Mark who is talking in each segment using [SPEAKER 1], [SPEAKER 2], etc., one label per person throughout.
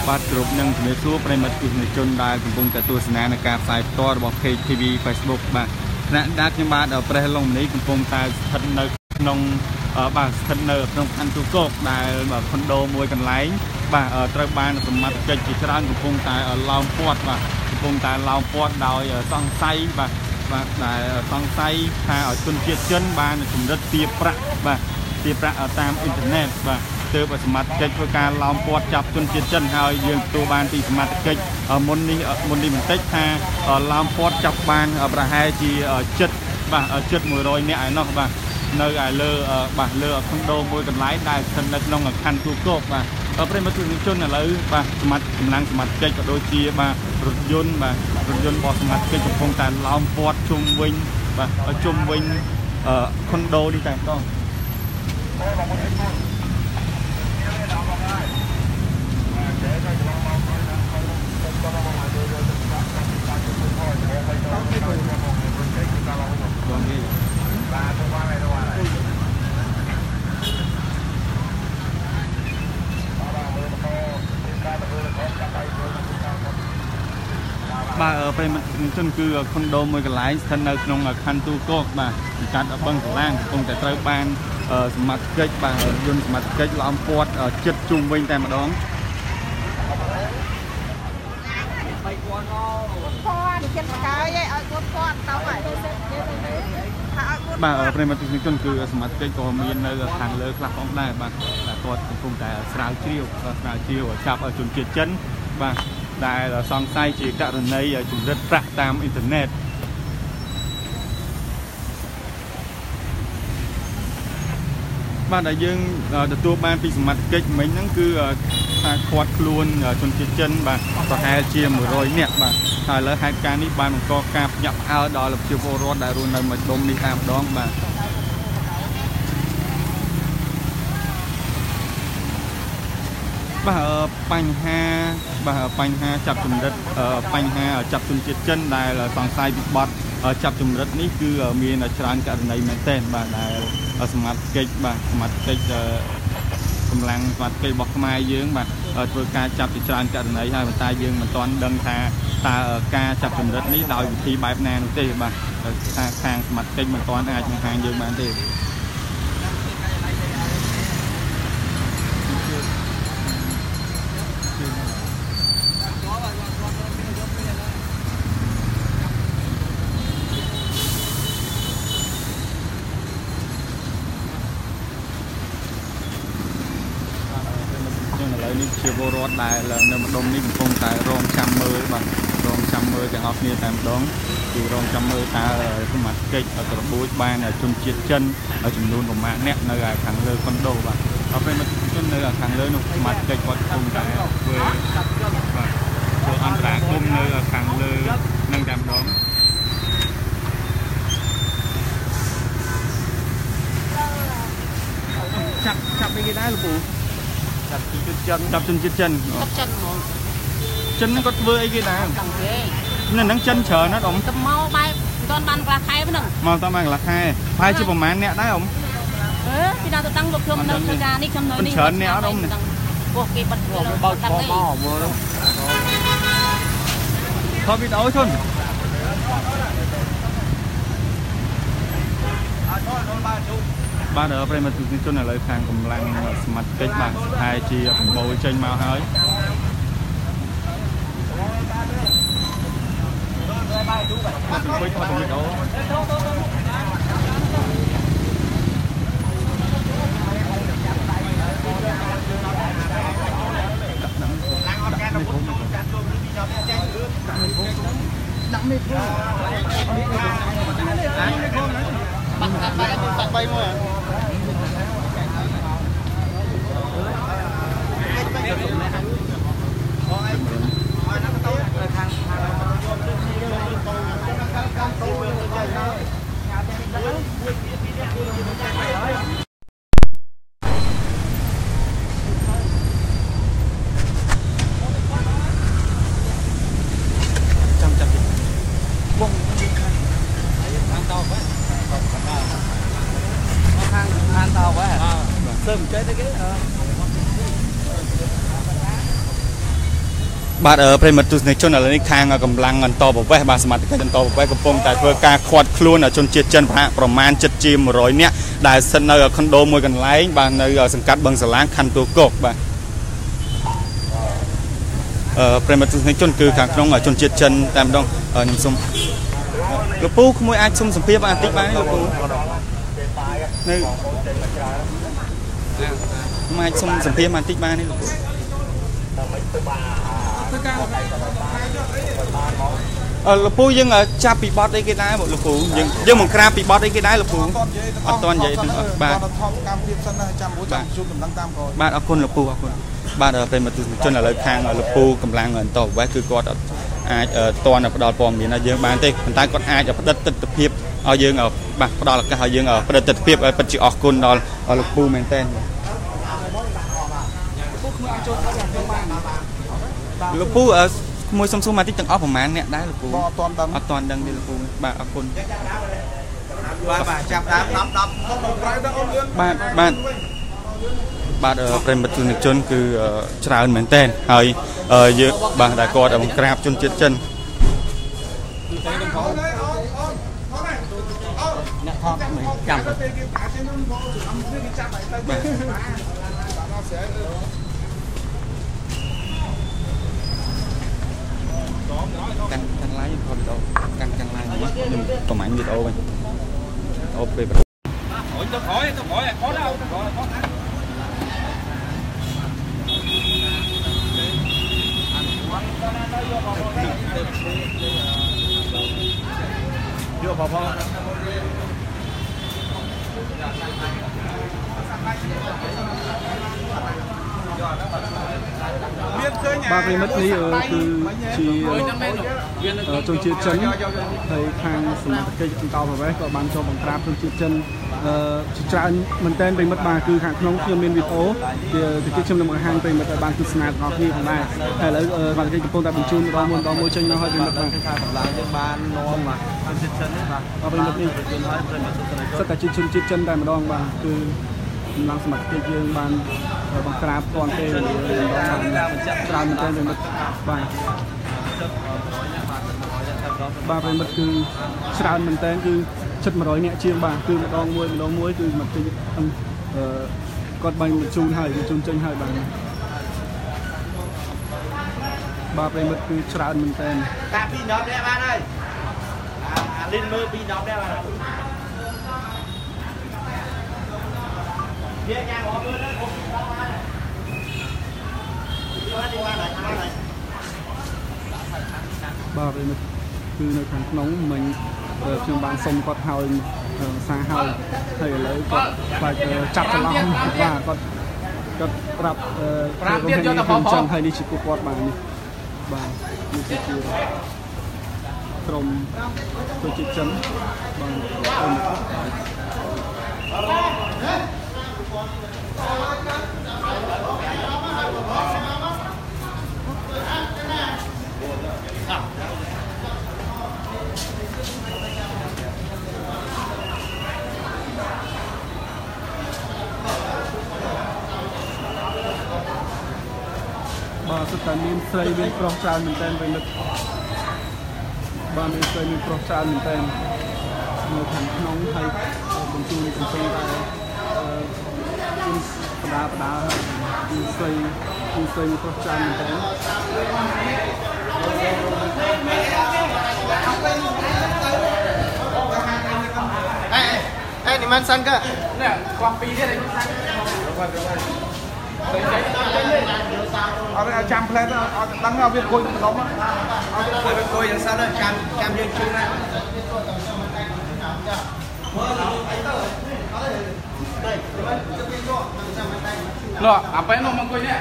[SPEAKER 1] បាទគ្រប់នឹងជំរាបសួរប្រិមត្តទស្សនិកជនដែលកំពុងតែទស្សនានៅការផ្សាយផ្ទាល់របស់ KTV Facebook បាទថ្នាក់ដាច់ខ្ញុំបាទប្រេះឡុងមនីកំពុងតែស្ថិតនៅក្នុងបាទស្ថិតនៅក្នុងខណ្ឌទូកកដែលខុនដូមួយកន្លែងបាទត្រូវបានសមត្ថកិច្ចជាច្រើនកំពុងតែឡោមព័ទ្ធបាទកំពុងតែឡោមព័ទ្ធដោយសង្ស័យបាទដែលសង្ស័យថាឲ្យជនជាតិចិនបានកម្រិតទាបប្រាក់បាទទាបប្រាក់តាមអ៊ីនធឺណិតបាទទើបសមត្ថកិច្ចធ្វើការឡោមព័ទ្ធចាប់ជនជាតិចិនហើយយើងទទួលបានពីសមត្ថកិច្ចមុននេះបន្តិចថាឡោមព័ទ្ធចាប់បានប្រហែលជាចិត្ត100នាក់ឯណោះបាទនៅឯលើបាទលើខុនដូមួយកន្លែងដែលស្ថិតនៅក្នុងខណ្ឌទូកកបាទប្រិមត្តទស្សនិកជនឥឡូវបាទកម្លាំងសមត្ថកិច្ចក៏ដូចជាបាទរថយន្តរបស់សមត្ថកិច្ចកំពុងតែឡោមព័ទ្ធជុំវិញបាទជុំវិញខុនដូនេះតែម្ដងបាទប្រិមត្តជនគឺខុនដូមួយកន្លែងស្ថិតនៅក្នុងខណ្ឌទូកកបាទពិកាត់បឹងសាឡាងកំពុងតែត្រូវបានសមត្ថកិច្ចបាទយន្តសមត្ថកិច្ចឡោមព័ទ្ធចិត្តជុំវិញតែម្ដងបាទប្រិមត្តជនគឺសមត្ថកិច្ចក៏មាននៅខាងលើខ្លះផងដែរបាទគាត់កំពុងតែស្រាវជ្រាវចាប់ជនជាតិចិនបាទដែលសង្ស័យជាករណីជំរិតប្រាក់តាមអ៊ីនធឺណិតបាទដែលយើងទទួលបានពីសមត្ថកិច្ចមិញហ្នឹងគឺថាខាត់ខ្លួនជនជាតិចិនបាទប្រហែលជា100នាក់បាទហើយឥឡូវហេតុការណ៍នេះបានបង្កការភ្ញាក់ផ្អើលដល់ប្រជាពលរដ្ឋដែលរស់នៅម្ដុំនេះតែម្ដងបាទបាទបញ្ហាចាប់ជំរិតបញ្ហាចាប់ជនជាតិចិនដែលសង្ស័យពីបទចាប់ជំរិតនេះគឺមានច្រើនករណីមែនទែនបាទដែលសមត្ថកិច្ចកម្លាំងសមត្ថកិច្ចរបស់ខ្មែរយើងបាទធ្វើការចាប់ជាច្រើនករណីហើយប៉ុន្តែយើងមិនទាន់ដឹងថាតើការចាប់ជំរិតនេះដោយវិធីបែបណានោះទេបាទថាខាងសមត្ថកិច្ចមិនទាន់អាចបង្ហាញយើងបានទេនេះជាពលរដ្ឋដែលនៅម្ដុំនេះកំពុងតែរងចាំមើលបាទរងចាំមើលទាំងអស់គ្នាតែម្ដងគឺរងចាំមើលតើសមាជិកក្របួចបានជនជាតិចិនចំនួនប្រមាណអ្នកនៅខាងលើខុនដូបាទអរពេលមកជននៅខាងលើនោះសមាជិកគាត់កំពុងតែធ្វើអន្តរាគមន៍នៅខាងលើនឹងតែម្ដងចាប់ពីគេដែរលោកពូចាប់ជនជាតិចិនហ្មងចិនហ្នឹងគាត់ធ្វើអីគេដែរហ្នឹងចិនច្រើនណាស់អ៊ំទៅមកបែបមិនទាន់បានកន្លះខែហ្នឹងមកតាមកន្លះខែហើយជាប្រហែលអ្នកដែរអ៊ំពីណាទៅតាំងលោកខ្ញុំនៅធ្វើការនេះខ្ញុំនៅនេះច្រើនអ្នកអ៊ំពួកគេបាត់បើកមកមើលថតវីដេអូជន់បាទប្រិមត្តទស្សនិកជនឥឡូវខាងកម្លាំងសមត្ថកិច្ចបាទហើយជាប្រមូលចេញមកហើយបាទទៅវិញថតវីដេអូដាក់នេះព្រោះបាក់3មួយសើមចេះទៅគេបាទប្រិមត្តទស្សនិកជនឥឡូវនេះខាងកម្លាំងអន្តរប្រវេសន៍បាទសមាជិកអន្តរប្រវេសន៍កំពុងតែធ្វើការឃាត់ខ្លួនជនជាតិចិនប្រមាណ7ជា100នាក់ដែលស្ថិតនៅខុនដូមួយកន្លែងបាទនៅសង្កាត់បឹងសាឡាងខណ្ឌទួលគោកបាទប្រិមត្តទស្សនិកជនគឺខាងក្នុងជនជាតិចិនតែម្ដងខ្ញុំសូមលោកពូក្មួយអាចសុំសម្ភារបន្តិចបានទេលោកពូនៅអាចសុំសម្ភារបន្តិចបានទេលោកពូលោកពូយើងចាប់ពីបត់អីគេដែរលោកពូយើងមកក្រាបពីបត់អីគេដែរលោកពូអត់តន់និយាយទាំងអស់បាទកម្មភាពសិនណាចាំជួបដំណឹងតាមក្រោយបាទអរគុណលោកពូអរគុណបាទប្រិមត្តទស្សនិកជនឥឡូវខាងលោកពូកម្លាំងអន្តរប្រវេសន៍គឺគាត់អាចតន់ផ្ដល់ព័ត៌មានឲ្យយើងបានទេប៉ុន្តែគាត់អាចផ្តិតទិដ្ឋភាពឲ្យយើងបាទផ្ដល់ឱកាសឲ្យយើងផ្តិតទិដ្ឋភាពឲ្យពិតជាអរគុណដល់លោកពូមែនតើលោកពូមួយសុំមកតិចទាំងអស់ប្រហែលអ្នកដែរលោកពូអត់ទាន់ដឹងទេលោកពូបាទអរគុណបាទចាប់ដើម10បាទប្រិមត្តទស្សនិកជនគឺច្រើនមែនតើហើយយើងបាទដែលគាត់បង្ក្រាបជនជាតិចិនអ្នកថតមិនចាំបាទកាន់ឡាយខ្ញុំថតវីដេអូកាន់ឡាយខ្ញុំប្រហែលវីដេអូវិញអូពេលអូយទៅក្រោយថតដល់ថតយកបងបាទប្រិមិត្តនេះគឺជាជនជាតិចិនហើយខាងសមាជិកអន្តរប្រវេសន៍ក៏បានចូលបង្ក្រាបជនជាតិចិនច្រើនមែនតើប្រិមិត្តបាទគឺខាងក្នុងខ្ញុំមានវីដេអូគឺខ្ញុំនឹងបង្ហាញប្រិមិត្តឲ្យបានទស្សនាដល់គ្នាផងដែរហើយឥឡូវបាទគេកំពុងតែបញ្ជូនម្ដងមួយចេញមកឲ្យប្រិមិត្តបាទកម្លាំងយើងបាននាំជនជាតិចិននេះបាទប្រិមិត្តនេះសិតតែជាជនជាតិចិនតែម្ដងបាទគឺកម្លាំងសមាជិកយើងបានបង្ក្រាបទាន់ទេច្រើនមែនតើប្រិមិត្តបាទប្រិមិត្តគឺច្រើនមែនតើគឺ700នាក់ជាងបាទគឺម្ដងមួយគឺមកទីគាត់បានបញ្ជូនហើយបញ្ជូនចេញហើយបាទប្រិមិត្តគឺច្រើនមែនតើតាពី10នាក់បានហើយអាលីនមើលពី10នាក់បានហើយវាយ៉ាងអត់មើលទៅខ្ញុំដល់ហើយបាទប្រិមិត្តគឺនៅខាងក្នុងមិញខ្ញុំបានសុំគាត់ឲ្យសារហើយឥឡូវគាត់ខ្លាចចាប់ច្រឡំបាទគាត់ប្រាប់ទៀតយកទៅផងចឹងហើយនេះជាពួកគាត់បាទនេះបាទនេះគឺជាក្រុមជនជាតិចិនបាទសុទ្ធតែមានស្រីមានប្រុសច្រើនមែនតើប្រិមិត្តបាទមានស្រីមានប្រុសច្រើនមែនតើនៅខាងក្នុងហើយបញ្ជូនកំពុងតែបដាមានស្រីមានប្រុសច្រើនមែនតើនេះមិនសិនក៏នេះគាត់ពីរទៀតឯងសិនអត់ចាំផ្លែទៅអត់ដឹងឲ្យវាអង្គុយម្ដងអត់អង្គុយយ៉ាងសិនចាំយើងជូនណាលោកអាពេលនោះមកអង្គុយនេះ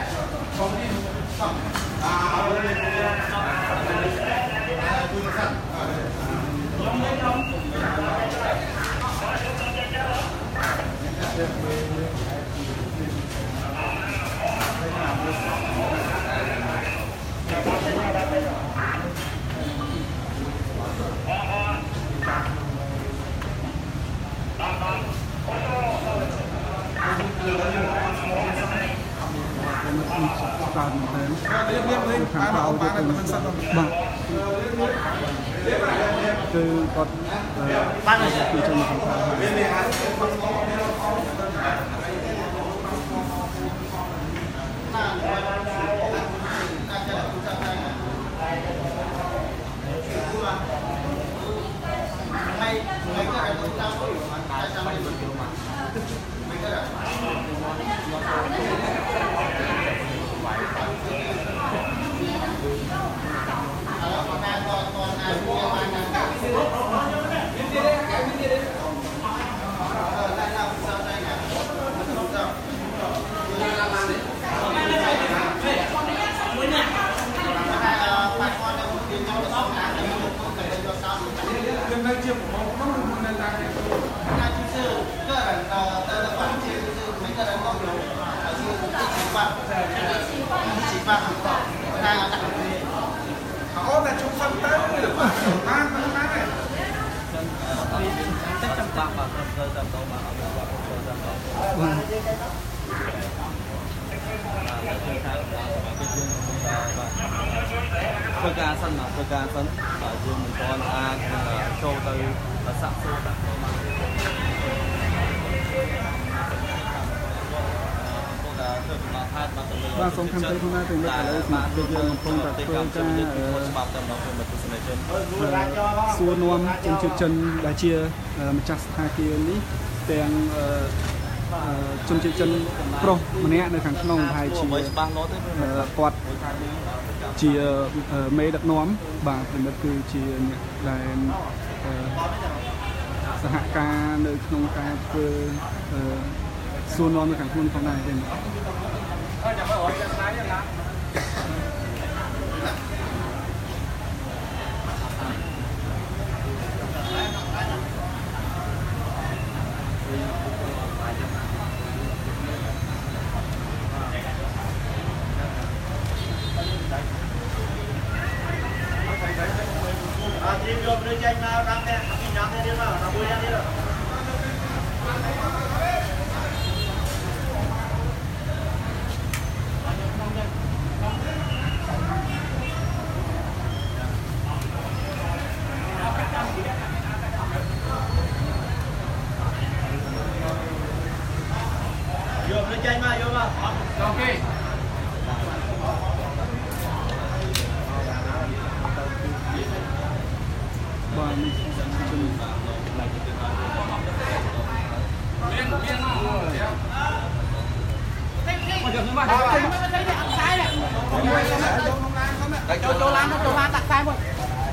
[SPEAKER 1] ច្រើនមែន
[SPEAKER 2] ខាងក្រៅទៅបាទគឺគាត់បានពីចូលមកខាងក្រៅ
[SPEAKER 1] ធ្វើការសិនមកធ្វើការសិនបាទយើងមិនទាន់អាចចូលទៅសាក់សួរដាក់ចូលមកបាទសូមខំទៅខ្លួនណាទៅលើឥឡូវសម្រាប់យើងកំពុងតែធ្វើការច្បាប់តាមដល់ពលទស្សនិកជនសួរនាំជនជាតិចិនដែលជាម្ចាស់ស្ថានភាពនេះទាំងជនជាតិចិនប្រុសម្នាក់នៅខាងក្នុងហើយជាគាត់ជាមេដឹកនាំបាទព្រមិត្តគឺជាអ្នកដែលសហការនៅក្នុងការធ្វើសួរនាំនៅខាងក្នុងផងដែរទេចូលឡានដាក់ខ្សែមួយ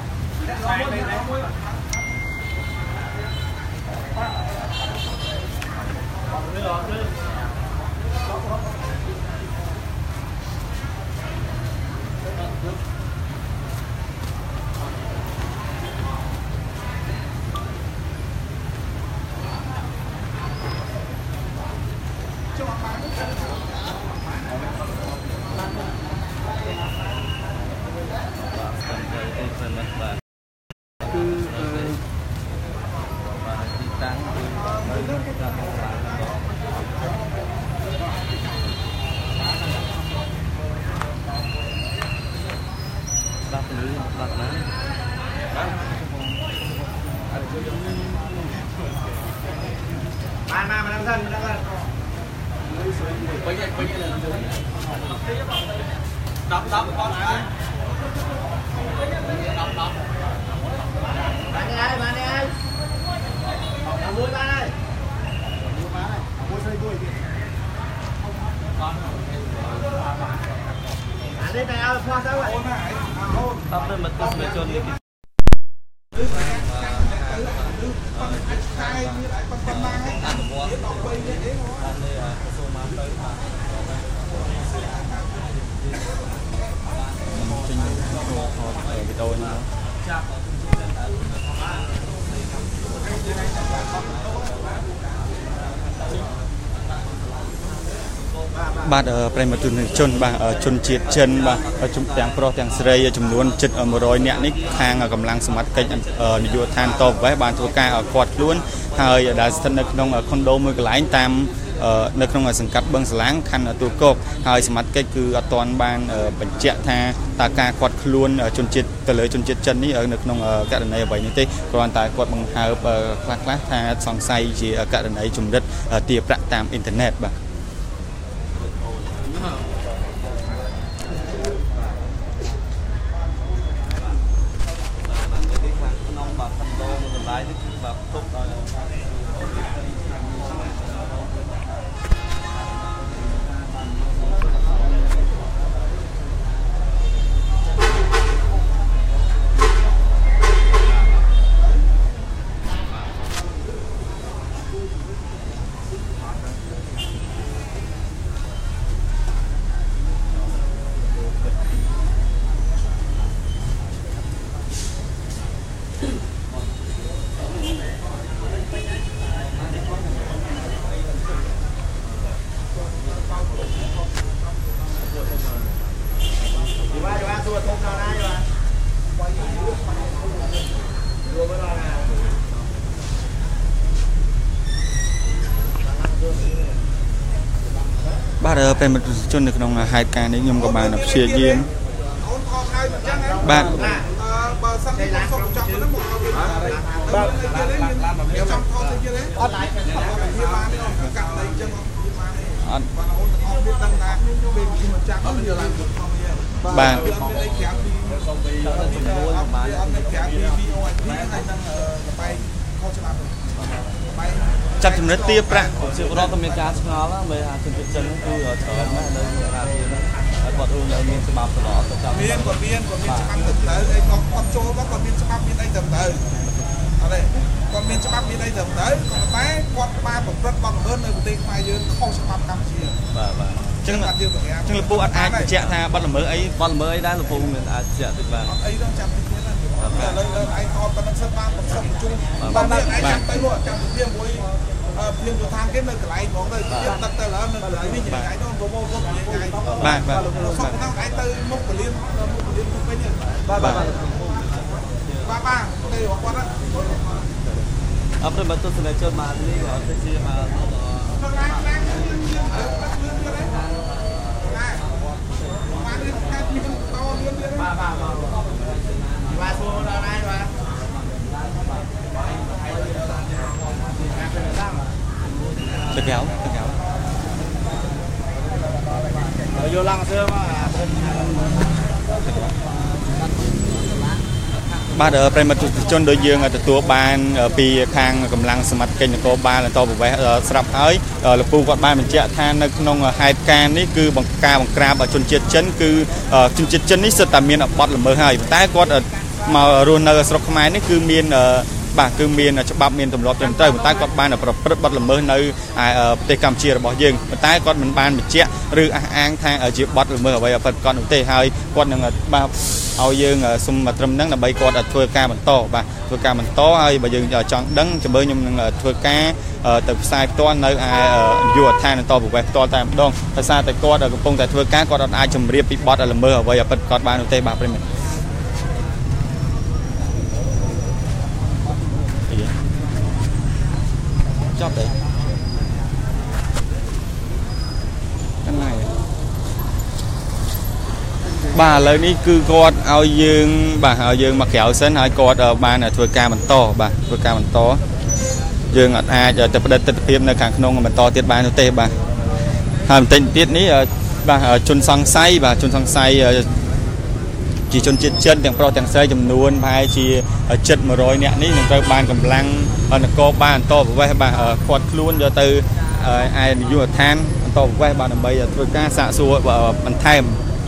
[SPEAKER 1] បាទប្រិមត្តជនបាទជនជាតិចិនបាទទាំងប្រុសទាំងស្រីចំនួនជិត100នាក់នេះខាងកម្លាំងសមត្ថកិច្ចនយោបាយឋានតបវេសបានធ្វើការគាត់ខ្លួនហើយដែលស្ថិតនៅក្នុងខុនដូមួយកន្លែងតាមនៅក្នុងសង្កាត់បឹងសាឡាងខណ្ឌទួលគោកហើយសមត្ថកិច្ចគឺអត់ទាន់បានបញ្ជាក់ថាតើការគាត់ខ្លួនជនជាតិទៅលើជនជាតិចិននេះនៅក្នុងករណីអ្វីនេះទេគ្រាន់តែគាត់បង្ហើបខ្លះថាសង្ស័យជាករណីជំរិតទារប្រាក់តាមអ៊ីនធឺណិតបាទបាទពេលមិត្តជននៅក្នុងហេតុការណ៍នេះខ្ញុំក៏បានព្យាយាមបាទបើសិនជាសុំចង់ទៅមកបាទចាំថតទៅទៀតទេអត់វាបានកាត់តែអញ្ចឹងអត់បងអូនទាំងអស់វាដឹងថាពេលពីមកចាក់ទៅយកឡើងមកបាទមានអីក្រៅពីសុំពីចំនួនប្រហែលអត់មានក្រៅពី VOIP ហើយនឹងកបែកខុសច្បាប់ចាប់ចំណិតទារប្រាក់ជារត់ទៅមានការឆ្ងល់មើលអាជនជាតិចិនគឺច្រើនណាស់នៅអារានេះហើយគាត់រួមនៅមានច្បាប់តឡទៅចាប់មានច្បាប់ទៅទៅអីគាត់ចូលមកគាត់មានច្បាប់មានអីទៅទៅអត់ទេគាត់មានច្បាប់មានអីទៅទៅតែគាត់បានប្រព្រឹត្តបទល្មើសនៅប្រទេសខ្មែរយើងខុសច្បាប់កម្ពុជាបាទបាទអញ្ចឹងលពូអត់អាចបញ្ជាក់ថាបទល្មើសអីដែរលពូមានអាចបញ្ជាក់តិចបាទអត់អីတော့ចាំតិចទៀតណាឥឡូវឯងថតប៉ុណ្ណឹងសិនបានប្រសិទ្ធជុំបានឯងចាំទៅនោះចាំទៅវាមួយព្រៀងទៅតាមគេនៅកន្លែងហ្មងទៅទៀតដឹកទៅឡើយនៅកន្លែងនេះថ្ងៃនោះប្រមូលគ្រប់ថ្ងៃបាទបាទសុំដល់ឯងទៅមុខពលានទៅវិញបាទបាទបាទទៅគាត់ណាអត់ព្រមទៅស្នេហ៍ចូលមកនេះអត់ទៅជាមកទៅកៅយកឡើងសើមកបាទប្រិមត្តទស្សនិកជនដោយយើងទទួលបានពីខាងកម្លាំងសមត្ថកិច្ចនគរបាលបន្តប្រវេសស្រាប់ហើយលពូគាត់បានបញ្ជាក់ថានៅក្នុងហេតុការណ៍នេះគឺបង្ក្រាបជនជាតិចិនគឺជនជាតិចិននេះសិតតែមានបទល្មើសហើយតែគាត់មករស់នៅស្រុកខ្មែរនេះគឺមានបាទគឺមានច្បាប់មានទម្លាប់ត្រឹមត្រូវតែគាត់បានប្រព្រឹត្តបទល្មើសនៅប្រទេសកម្ពុជារបស់យើងតែគាត់មិនបានបញ្ជាក់ឬអះអាងថាជាបទល្មើសអ្វីពិតប្រាកដនោះទេហើយគាត់នឹងបាទឲ្យយើងសុំត្រឹមហ្នឹងដើម្បីគាត់ធ្វើការបន្តបាទធ្វើការបន្តហើយបើយើងចង់ដឹងចាំមើលខ្ញុំនឹងធ្វើការទៅផ្សាយផ្ទាល់នៅឯយុវដ្ឋានបន្តប្រវេសផ្ទាល់តែម្ដងដោយសារតែគាត់កំពុងតែធ្វើការគាត់អត់អាចជម្រាបពីបទល្មើសអ្វីពិតប្រាកដបាននោះទេបាទប្រិមិត្តចប់ទេកន្លែងបាទឥឡូវនេះគឺគាត់ឲ្យយើងបាទឲ្យយើងមកក្រៅសិនហើយគាត់បានធ្វើការបន្តបាទធ្វើការបន្តយើងអត់អាចទៅផ្តិតទិដ្ឋភាពនៅខាងក្នុងបន្តទៀតបាននោះទេបាទហើយបន្តិចទៀតនេះបាទជនសង្ស័យបាទជនសង្ស័យជាជនជាតិចិនទាំងប្រុសទាំងស្រីចំនួនប្រហែលជាជិត100នាក់នេះនឹងត្រូវបានកម្លាំងនគរបាលបន្តប្រវេសបាទគាត់ខ្លួនយកទៅឯនាយកដ្ឋានបន្តប្រវេសបាទដើម្បីធ្វើការសាកសួរបន្ថែម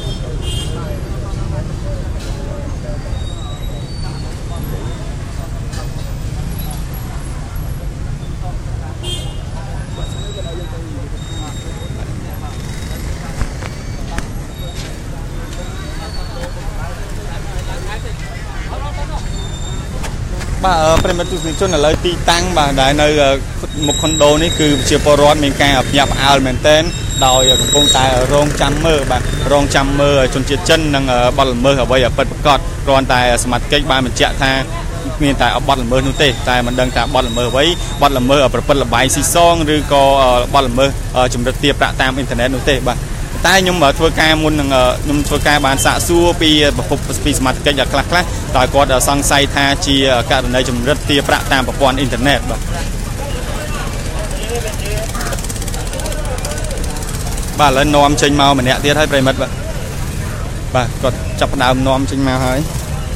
[SPEAKER 1] បាទប្រិមត្តទស្សនិកជនឥឡូវទីតាំងបាទដែលនៅមុខខុនដូនេះគឺជាពលរដ្ឋមានការភ្ញាក់ផ្អើលមែនទែនដោយកំពុងតែរងចាំមើលបាទរងចាំមើលជនជាតិចិននិងបទល្មើសអ្វីពិតប្រាកដគ្រាន់តែសមត្ថកិច្ចបានបញ្ជាក់ថាមានតែបត់ល្មើសនោះទេតែមិនដឹងថាបត់ល្មើសអ្វីបត់ល្មើសប្រព្រឹត្តលបាយស៊ីសងឬក៏បត់ល្មើសជំរិតទារប្រាក់តាមអ៊ីនធឺណិតនោះទេបាទតែខ្ញុំធ្វើការមុននឹងខ្ញុំធ្វើការបានសាកសួរពីប្រភពពីសមាជិកខ្លះតើគាត់សង្ស័យថាជាករណីជំរិតទារប្រាក់តាមប្រព័ន្ធអ៊ីនធឺណិតបាទឥឡូវនាំចេញមកម្នាក់ទៀតហើយប្រិមិត្តបាទគាត់ចាប់ផ្ដើមនាំចេញមកហើយ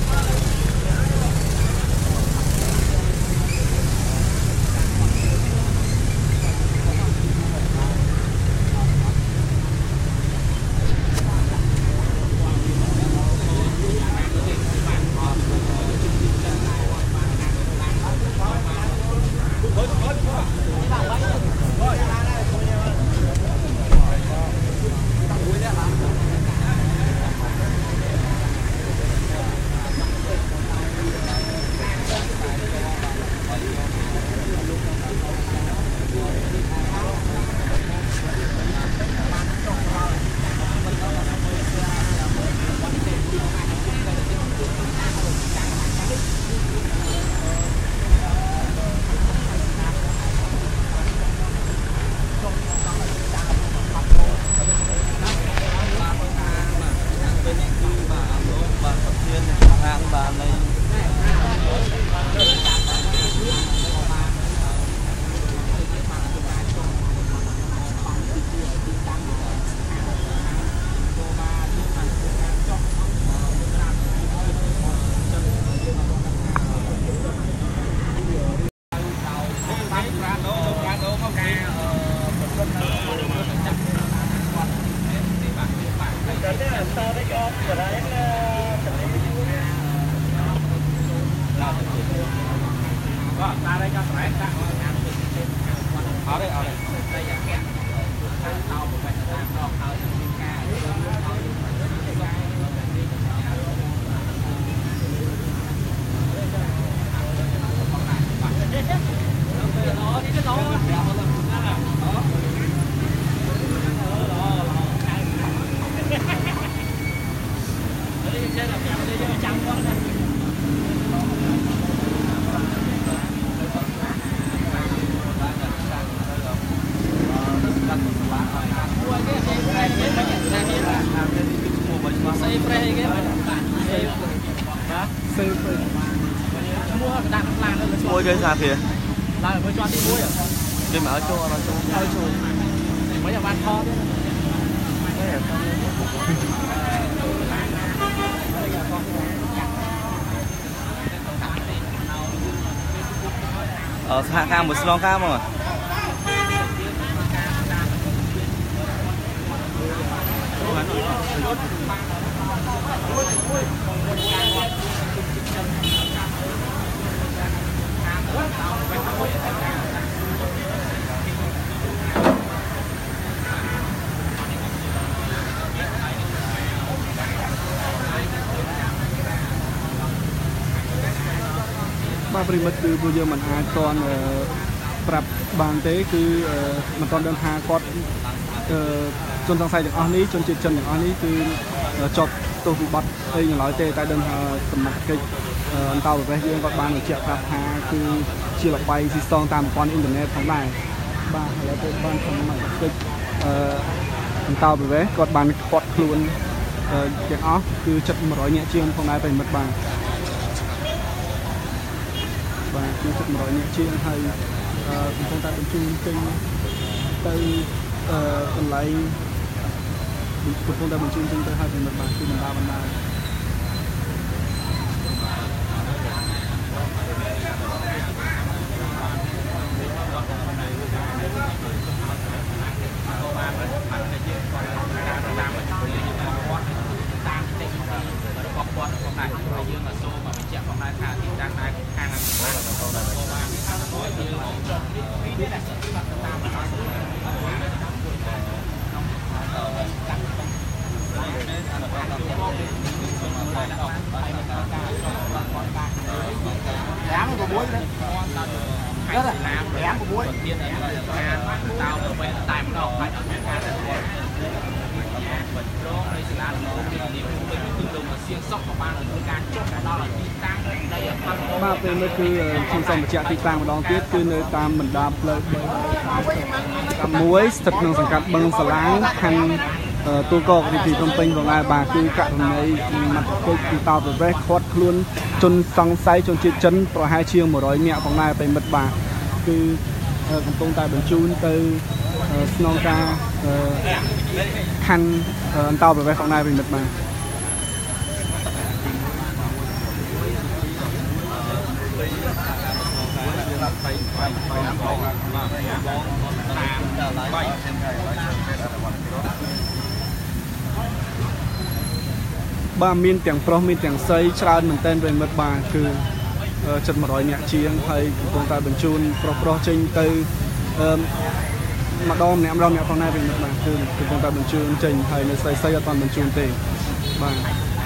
[SPEAKER 1] មួយគេសាភាឡើងមើលជាប់ទី1គេមកឲ្យចូលឲ្យចូលមិនឲ្យបានខទៀតសហការមួយស្នងការមក
[SPEAKER 2] ប្រិមិត្តគឺពួកយើងមិនអាចតន់ប្រាប់បានទេគឺមិនតន់ដឹងថាគាត់ជនសង្ស័យទាំងអស់នេះជនជាតិចិនទាំងអស់នេះគឺជាប់ទោសវិបត្តិអីយ៉ាងឡើយទេតែដឹងថាសមត្ថកិច្ចអន្តរប្រវេសន៍យើងគាត់បានបញ្ជាក់ប្រាប់ថាគឺជាលបាយស៊ីសងតាមប្រព័ន្ធអ៊ីនធឺណិតផងដែរបាទឥឡូវទៅបានសមត្ថកិច្ចអន្តរប្រវេសន៍គាត់បានខាត់ខ្លួនទាំងអស់គឺជិត100នាក់ជាងផងដែរប្រិមិត្តបាទគឺជិត100នាក់ជាងហើយកំពុងតែបញ្ជូនចេញទៅកន្លែងកំពុងតែបញ្ជូនចេញទៅហើយប្រិមិត្តបាទគឺបណ្ដាបាទពេលនេះគឺខ្ញុំសូមបញ្ជាក់ទីតាំងម្ដងទៀតគឺនៅតាមបណ្ដាផ្លូវមួយស្ថិតក្នុងសង្កាត់បឹងសាឡាងខណ្ឌទូកករាជធានីភ្នំពេញផងដែរបាទគឺករណីមត្តកិច្ចអន្តោប្រវេសន៍ខាត់ខ្លួនជនសង្ស័យជនជាតិចិនប្រហែលជាង100នាក់ផងដែរប្រិមិត្តបាទគឺកំពុងតែបញ្ជូនទៅស្នងការខណ្ឌអន្តោប្រវេសន៍ផងដែរប្រិមិត្តបាទបាទមានទាំងប្រុសមានទាំងស្រីច្រើនមែនទែនប្រិមិត្តបាទគឺជិត100នាក់ជាងហើយកំពុងតែបញ្ជូនប្រុសចេញទៅម្ដងម្នាក់ផងដែរប្រិមិត្តបាទគឺកំពុងតែបញ្ជូនចេញហើយនៅស្រីអត់ទាន់បញ្ជូនទេបាទ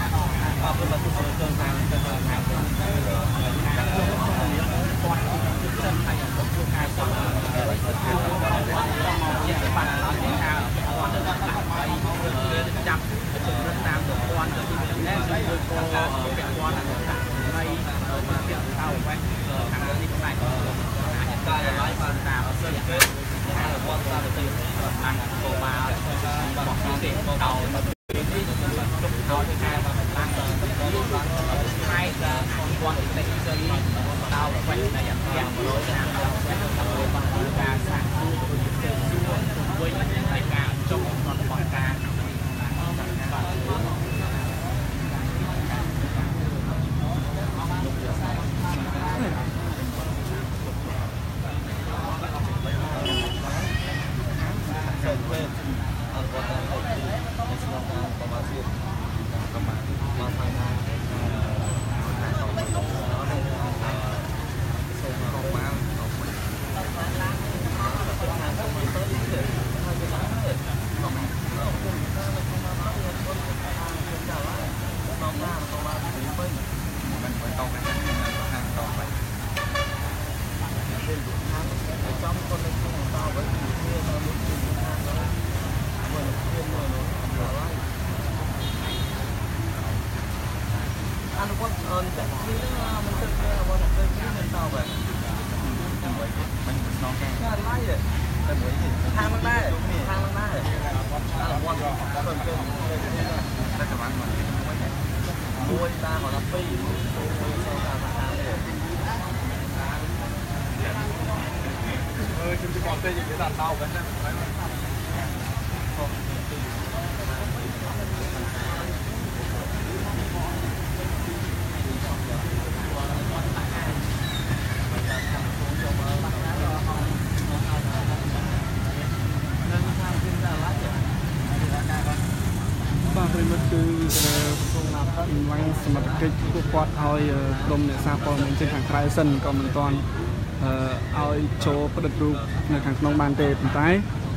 [SPEAKER 2] សមត្ថកិច្ចពួកគាត់ឲ្យក្រុមអ្នកសារព័ត៌មានចេញខាងក្រៅសិនក៏មិនទាន់ឲ្យចូលផ្ដិតរូបនៅខាងក្នុងបានទេប៉ុន្តែ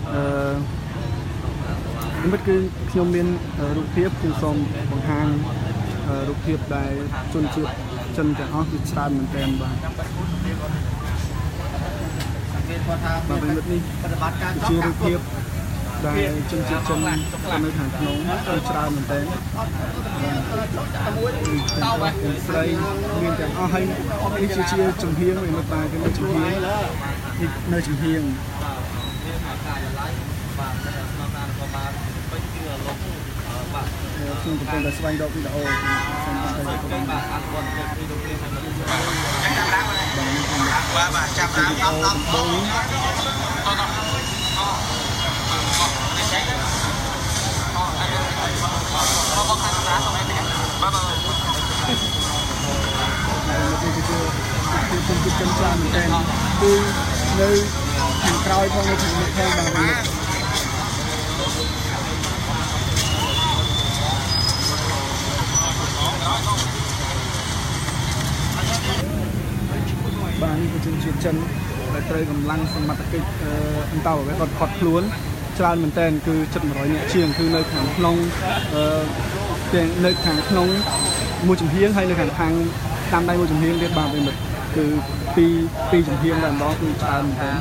[SPEAKER 2] និមិត្តគឺខ្ញុំមានរូបភាពខ្ញុំសូមបង្ហាញរូបភាពដែលជនជាតិចិនទាំងអស់គឺច្រើនមែនទែនបាទបាទនិមិត្តនេះជារូបភាពដែលជនជាតិចិននៅខាងក្នុងគឺច្រើនមែនទែនស្រីមានទាំងអស់ហើយនេះជាចំហៀងមិត្តបាទគឺនៅចំហៀងនេះនៅចំហៀងខ្ញុំកំពុងតែស្វែងរកវីដេអូបាទចាប់តាមបងជនជាតិចិនច្រើនមែនទែនគឺនៅខាងក្រោយផងនៅខាងមុខផងបាទបាទនេះគឺជនជាតិចិនដែលត្រូវកម្លាំងសមត្ថកិច្ចអន្តោប្រវេសន៍គាត់ខត់ខ្លួនច្រើនមែនទែនគឺជិត100នាក់ជាងគឺនៅខាងក្នុងទាំងនៅខាងក្នុងមួយចំហៀងហើយនៅខាងតាមដៃមួយចំហៀងទៀតបាទប្រិមិត្តគឺពីចំហៀងតែម្ដងគឺច្រើនមែនទែន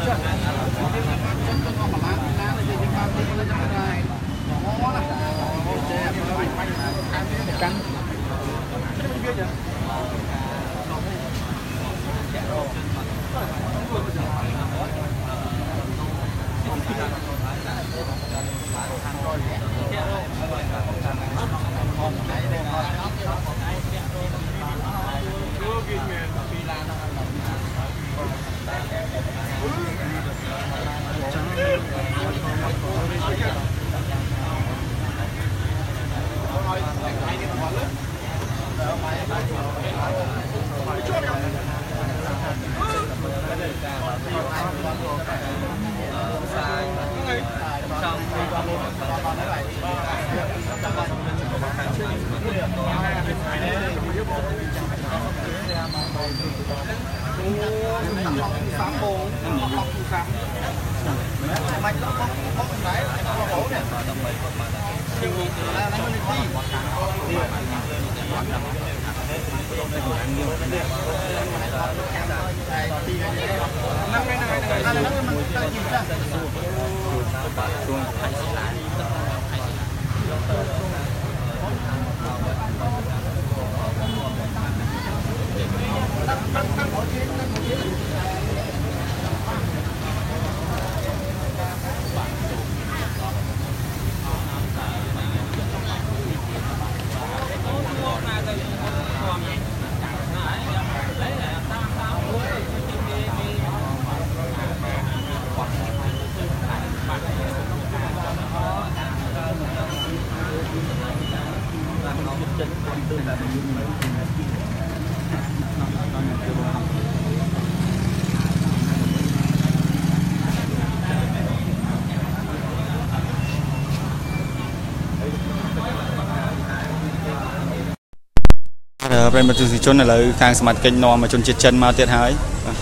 [SPEAKER 1] ប្រិមត្តទស្សនិកជនឥឡូវខាងសមាជិកនាំមកជនជាតិចិនមកទៀតហើយ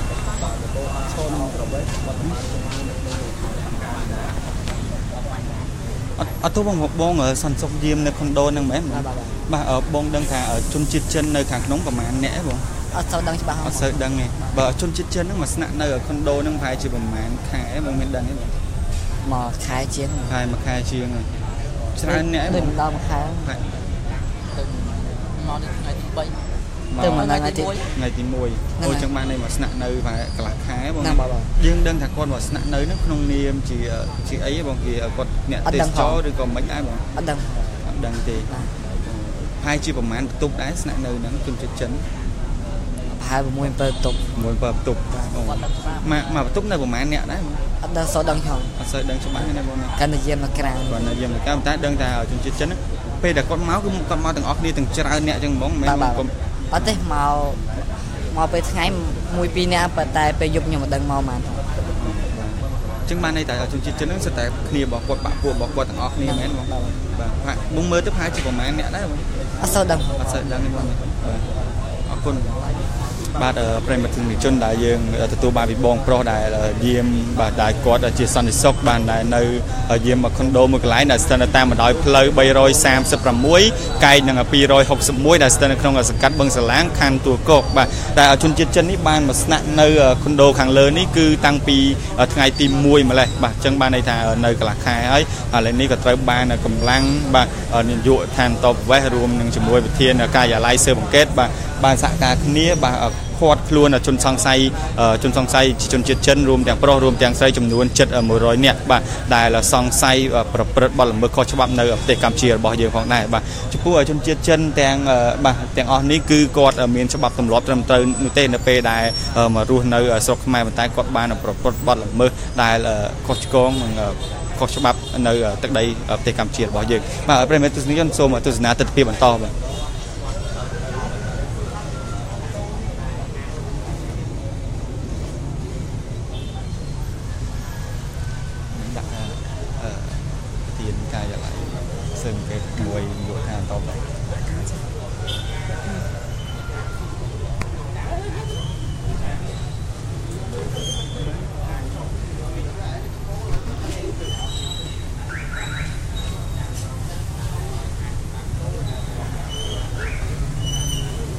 [SPEAKER 1] អត់ទៅបងសន្តិសុខយាមនៅខុនដូហ្នឹងមែនបាទបងដឹងថាជនជាតិចិននៅខាងក្នុងប្រហែលអ្នកបងអត់សូវដឹងច្បាស់អត់សូវដឹងទេបើជនជាតិចិនហ្នឹងមកស្នាក់នៅខុនដូហ្នឹងប្រហែលជាប្រហែលខែបងមានដឹងទេបងមកខែជាងមួយខែជាងច្រើនអ្នកទេមិនដល់មួយខែមកថ្ងៃទី3ទៅមកថ្ងៃទី1អូចឹងបាននេះមកស្នាក់នៅប្រហែលកន្លះខែបងយើងដឹងថាគាត់មកស្នាក់នៅហ្នឹងក្នុងនាមជាអីបងគេគាត់អ្នកទេសចរឬក៏មិនដែរបងអត់ដឹងទេហើយជាប្រហែលបន្ទប់ដែរស្នាក់នៅហ្នឹងជនជាតិចិនប្រហែល6-7បន្ទប់មកបន្ទប់នៅប្រហែលអ្នកដែរអត់ដឹងសូវដឹងច្បាស់អត់សូវដឹងច្បាស់ទេណាបងកាន់តែយាមមកក្រៅគាត់នៅយាមមកក្រៅតែដឹងថាជនជាតិចិនពេលដែលគាត់មកគឺគាត់មកទាំងអស់គ្នាទាំងច្រើនអ្នកចឹងហ្មងមិនមែនអត់ទេមកពេលថ្ងៃ 1-2 នាក់ប៉ុន្តែពេលយប់ខ្ញុំមិនដឹងមកបានចឹងបានន័យតែជនជាតិចិនហ្នឹងសិតតែគ្នារបស់គាត់បាក់ពួករបស់គាត់ទាំងអស់គ្នាមែនបងបាទបងមើលទៅប្រហែលជាប្រហែលអ្នកដែរបងអត់សូវដឹងទេបងបាទអរគុណបាទប្រិមត្តទស្សនិកជនដែលយើងទទួលបានពីបងប្រុសដែលយាមបាទដែលគាត់ជាសន្តិសុខបានដែលនៅយាមមកខុនដូមួយកន្លែងដែលស្ថិតនៅតាមបណ្ដោយផ្លូវ336កែកនឹង261ដែលស្ថិតនៅក្នុងសង្កាត់បឹងសាឡាងខណ្ឌទួលគោកបាទតែជនជាតិចិននេះបានមកស្នាក់នៅខុនដូខាងលើនេះគឺតាំងពីថ្ងៃទី1ម្លេះបាទអញ្ចឹងបានន័យថានៅកន្លះខែហើយឥឡូវនេះក៏ត្រូវបានកម្លាំងបាទនាយកដ្ឋានតបវេសរួមនឹងជាមួយប្រធានការិយាល័យស៊ើបអង្កេតបាទបានសហការគ្នាបាទខាត់ខ្លួនជនសង្ស័យជនជាតិចិនរួមទាំងប្រុសរួមទាំងស្រីចំនួនជិត100នាក់បាទដែលសង្ស័យប្រព្រឹត្តបទល្មើសខុសច្បាប់នៅប្រទេសកម្ពុជារបស់យើងផងដែរបាទចំពោះជនជាតិចិនទាំងអស់នេះគឺគាត់មានច្បាប់ទម្លាប់ត្រឹមត្រូវនោះទេនៅពេលដែលមករស់នៅស្រុកខ្មែរប៉ុន្តែគាត់បានប្រព្រឹត្តបទល្មើសដែលខុសឆ្គងនិងខុសច្បាប់នៅទឹកដីប្រទេសកម្ពុជារបស់យើងបាទប្រិយមិត្តទស្សនិកជនសូមទស្សនាទិដ្ឋភាពបន្តបាទซึ่งเก็บมวยอยู่ทางต่อไป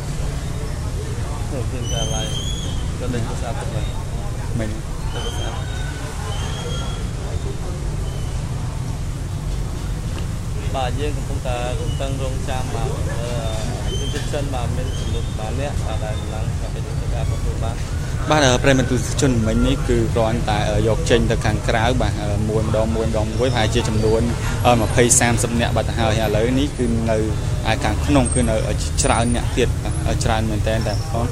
[SPEAKER 1] เรื่องอะไรก็เลยก็ทราบเลยไม่ได้ทราบ
[SPEAKER 3] bà dương cũng ta tăng rong cham mà trên chân mà mình lục mà nè là làm cái chúng ta có thể bán
[SPEAKER 1] បាទប្រិមត្តទស្សនិកជនមិញនេះគឺគ្រាន់តែយកចេញទៅខាងក្រៅបាទមួយម្ដងមួយប្រហែលជាចំនួន20 30នាក់បាត់ទៅហើយឥឡូវនេះគឺនៅឯខាងក្នុងគឺនៅច្រើនអ្នកទៀតច្រើនមែនតើបង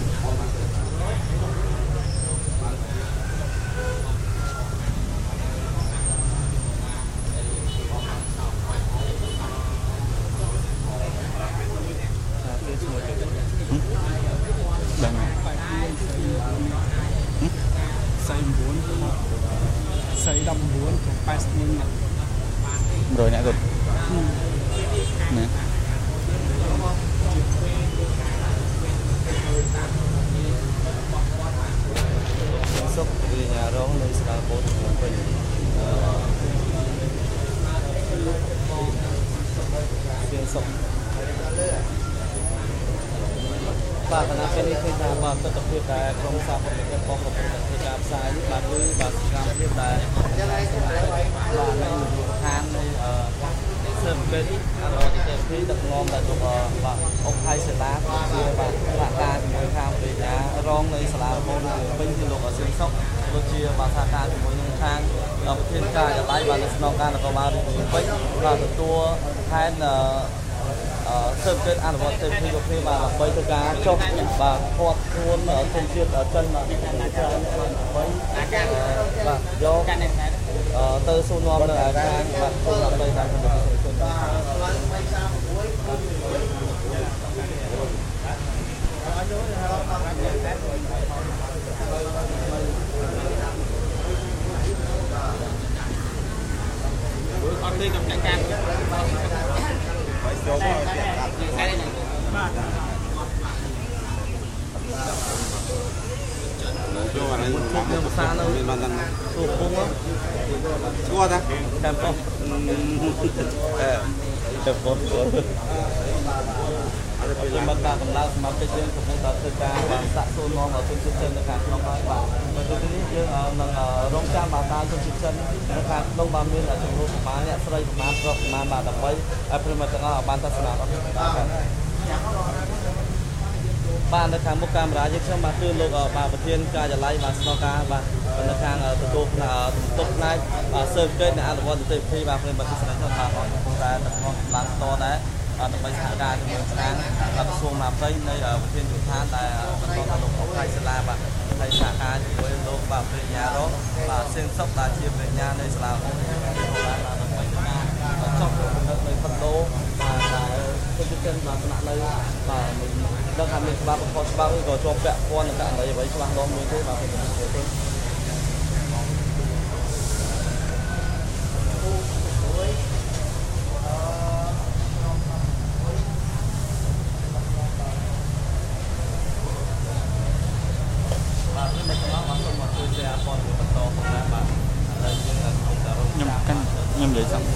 [SPEAKER 1] rồi nè rồi nè
[SPEAKER 3] sốc vì nhà rong nơi xã hội của mình phiên sốc và khả năng cái này khi nào mà tất cả cái công xã của mình có một cái cảm sai là cứ và làm việc là này than này sớm cái rồi thì tập ngon là chụp và ông hai sẽ lá và bạn ta thì người tham về nhà rong này sẽ làm môn bên thì lục ở xương sóc đôi chia và thà ta thì mỗi những thang ở thiên ca là lái và nó ca là có bao nhiêu mấy vàตัวแทนเสริมเกิดอ่านว่าเต็มที่ยกที่มาไปตัวการจบvàพอทวนคงเชียร์chân mà và do từ số nôm là sang và không làm đây làm được con đi cầm chạy can Chua ta? Cam không? Chụp một nhưng mà ta cầm lao mà cái chuyện của chúng ta thực ra và xã số non ở trên chân là khác nó nói và từ cái chuyện rong cha mà ta trên chân nó khác đông ba miền là trong lúc mà nhẹ sợi mà đập bay après mà ta ban ta sna banនៅខាងមុខកាមេរ៉ាយើងខ្ញុំបាទគឺលោកបាទប្រធានការចល័យបាទស្នងការបាទនៅខាងទទួលទុកផ្នែកសើបកិច្ចនៃអនុវត្តនីតិវិធីបាទព្រមបាទស្នើទៅបាទកំពុងតែដឹកនាំកម្លាំងតដែរដើម្បីសហការជាមួយខាងក្រសួងមហាផ្ទៃនៃប្រធានយុធានដែលបន្តលោកអុកថៃសាលាបាទហើយសហការជាមួយលោកបាទប្រញ្ញារងបាទសៀងសុកដែលជាប្រញ្ញានៃសាលាដើម្បីចប់នៅផុតដូបាទដែលជនជាតិបាទស្នាក់នៅបាទដឹងថាមានច្បាប់បំផុតច្បាប់ក៏ជាប់ពាក់ព័ន្ធនឹងករណីអ្វីច្បាស់លាស់មួយទេបាទបាទខ្ញុំនិយាយxong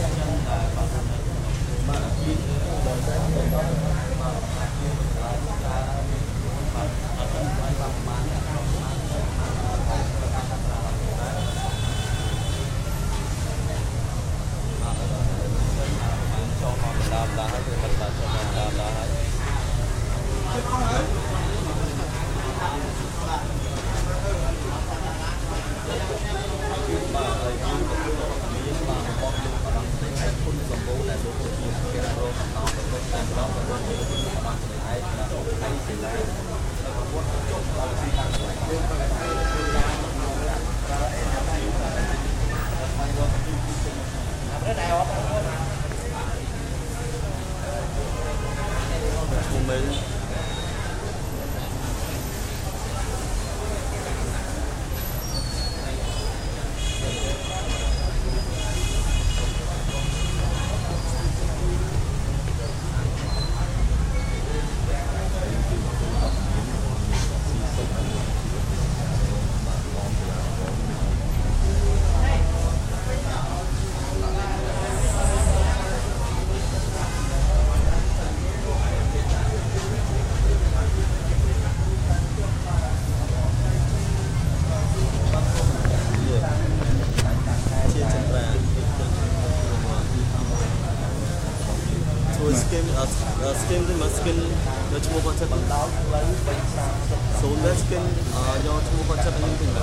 [SPEAKER 3] មួយ skim ទៅមក skin យកឈ្មោះគាត់ចិត្តបណ្ដោតឡើងសូនទៅ skin យកឈ្មោះគាត់ចិត្តនឹងវិញ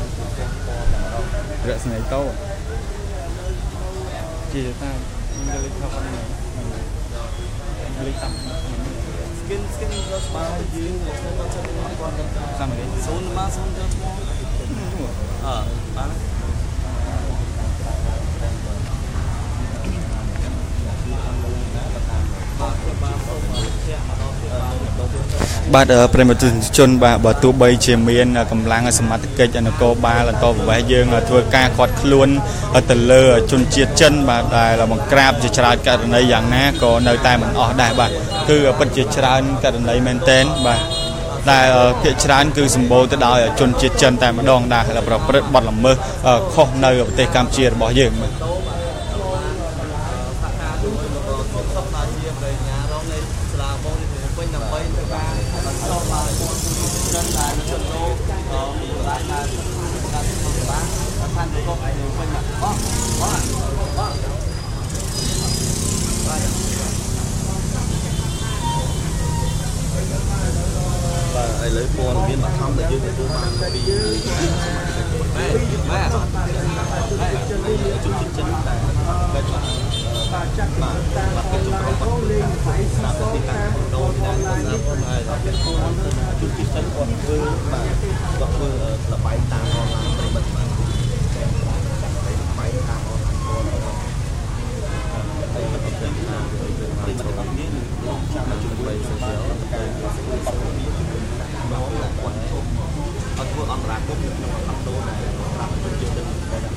[SPEAKER 1] រស្មីតោជាតាមលេខខំលេខតាម skin យកស្មើយើងឈ្មោះគាត់ចិត្តនឹងគាត់តាមលេខសូនមកសូនយកឈ្មោះបានបាទប្រិមត្តជនបាទបើទោះបីជាមានកម្លាំងសមត្ថកិច្ចនគរបាលអន្តរប្រវេសន៍យើងធ្វើការខាត់ខ្លួនទៅលើជនជាតិចិនបាទដែលបង្ក្រាបជាច្រើនករណីយ៉ាងណាក៏នៅតែមិនអស់ដែរបាទគឺពិតជាច្រើនករណីមែនទែនបាទដែលភាគច្រើនគឺសម្បូរទៅដោយជនជាតិចិនតែម្ដងដែរប្រព្រឹត្តបទល្មើសខុសនៅប្រទេសកម្ពុជារបស់យើងបាទ
[SPEAKER 3] ឥឡូវព័ត៌មានបឋមដែលយើងទទួលបានពីបាទជំចិនតែបាទចាក់បាទគេជុំរបស់លេងໄປស្រាប់ទីតាំងដូនដែលស្រាប់ហើយជំចិនគាត់ធ្វើបាទគាត់ធ្វើលបាយតាមអនឡាញប្រិមិត្តបាទបាយតាមអនឡាញគាត់ហើយមិនទៅតាមប្រិមិត្តរបស់នេះចាំមកជួយ social អត់ធ្វើអន្តរាគមន៍ក្នុងអន្តរដែលប្រាប់ជនជាតិដឹងតែដល់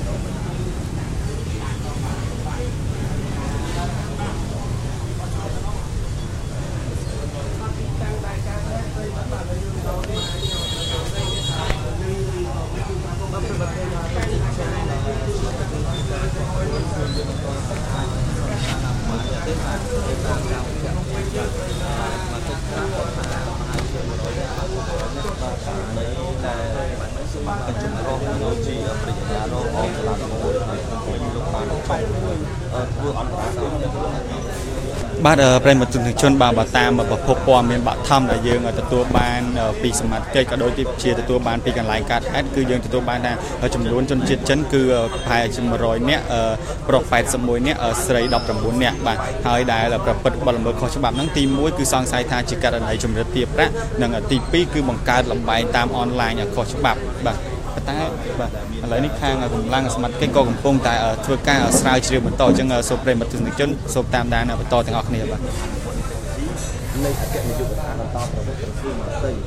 [SPEAKER 3] បាទប្រិមត្តជនបាទតាមប្រភពព័ត៌មានបឋមដែលយើងទទួលបានពីសមាជិកក៏ដូចជាទទួលបានពីកន្លែងកាត់ហេតុគឺយើងទទួលបានថាចំនួនជនជាតិចិនគឺប្រហែលជា100នាក់ប្រុស81នាក់ស្រី19នាក់បាទហើយដែលប្រព្រឹត្តបទល្មើសខុសច្បាប់ហ្នឹងទី1គឺសង្ស័យថាជាករណីជំរិតទារប្រាក់និងទី2គឺបង្កើតលំបែងតាមអនឡាញខុសច្បាប់បាទតែបាទឥឡូវនេះខាងកម្លាំងសមត្ថកិច្ចក៏កំពុងតែធ្វើការស្រាវជ្រាវបន្តអញ្ចឹងសូមប្រិមត្តទស្សនិកជនសូមតាមដានបន្តទាំងអស់គ្នាបាទនៃអគ្គនាយកដ្ឋានបន្តប្រវត្តិក្រសួងមហាផ្ទៃ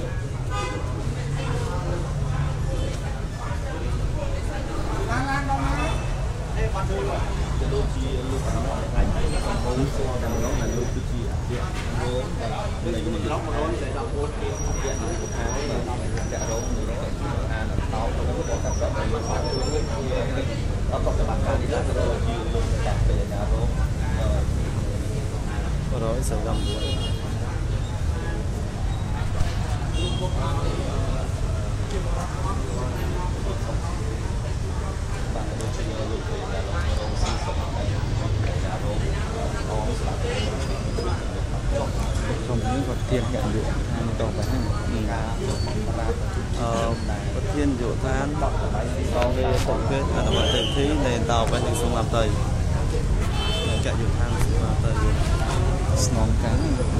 [SPEAKER 3] ឡានដល់មកអេបាត់ទៅដូចជាលោកខាងនោះថ្ងៃថ្ងៃកំពុងសួរតែម្ដងដែលលោកគឺជាអគ្គនាយកនៃនេះឡងមកដល់តែដល់ពួកគេអគ្គនាយកដ្ឋានចាក់រងនៃអានតោទៅដល់តែដល់មកអត់ទៅបាត់ការនេះដល់ទៅជាលោកចាក់ពេលណារង149ខ្ញុំនេះគាត់ធានកាយុឋានតបហ្នឹងប្រធានយុឋានដល់វាទៅគេអនុវត្តទីនៃតបហ្នឹងសូមអបតៃកាយុឋានសូមអបតៃស្នងការ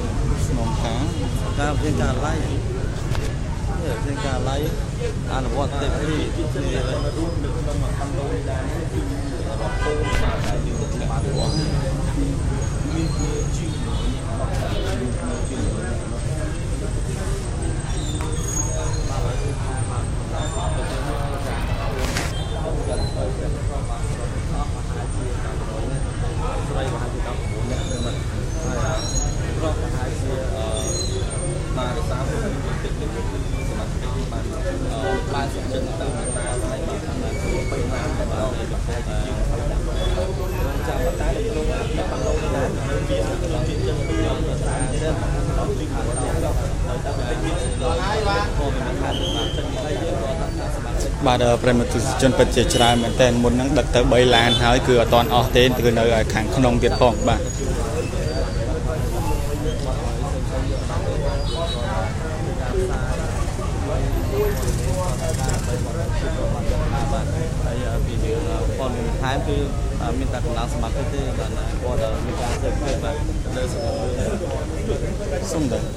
[SPEAKER 3] ការជាការឡៃជាការឡៃអនុវត្តទីនេះរួមនៅក្នុងខណ្ឌនោះដែរគឺរកពូបាទដែលយើងបានរួមមានជា
[SPEAKER 1] បាទប្រិមត្តទស្សនិកជនពិតជាច្រើនមែនតើមុនហ្នឹងដឹកទៅ3ឡានហើយគឺអត់ទាន់អស់ទេគឺនៅខាងក្នុងទៀតផងបាទ
[SPEAKER 3] còn mình thái cứ mình ta cũng làm sắm cái thế là qua đó mình ra chơi chơi mà đời
[SPEAKER 1] xong rồi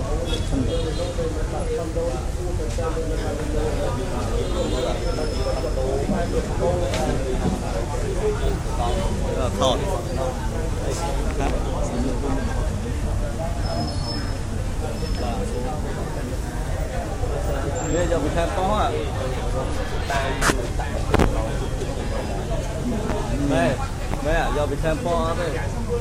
[SPEAKER 3] thọt bây giờ mình xem có à đây à giờ bị xem po đây